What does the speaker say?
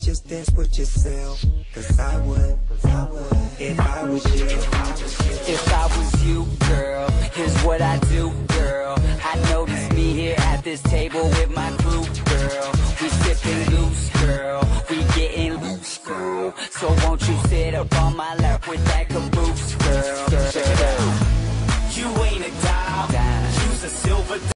just dance with yourself. Cause I would, if I was you. If I was you, girl, here's what I do, girl. I notice me here at this table with my crew, girl. We sipping loose, girl. We getting loose, girl. So won't you sit up on my lap with that